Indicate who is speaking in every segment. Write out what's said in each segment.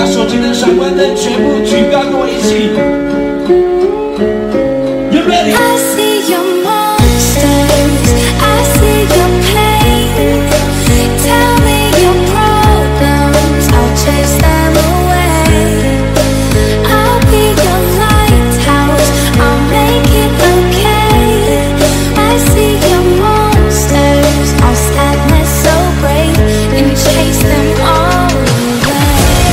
Speaker 1: 手机的闪光灯全部举高，跟我一起。You ready?
Speaker 2: I see your monsters, I see your pain. Tell me your problems, I'll chase them away. I'll be your lighthouse, I'll make it okay. I see your monsters, I'll stand there so brave and chase them all away.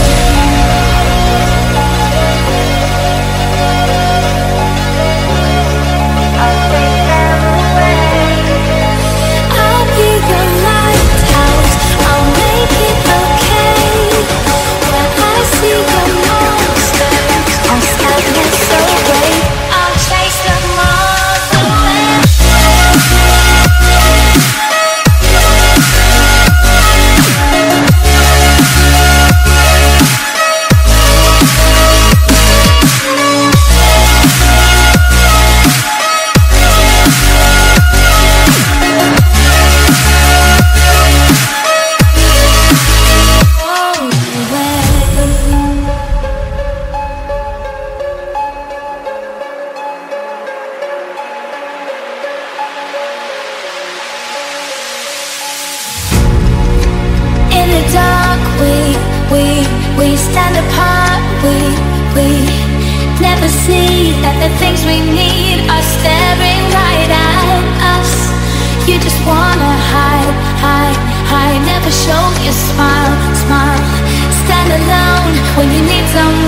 Speaker 2: I'll chase them away. I'll be your lighthouse, I'll make it okay. When I see your monsters, I'll stand there so brave, I'll chase them all away. In the dark, we stand apart. We never see that the things we need are staring right at us. You just wanna hide, never show your smile. Stand alone when you need someone.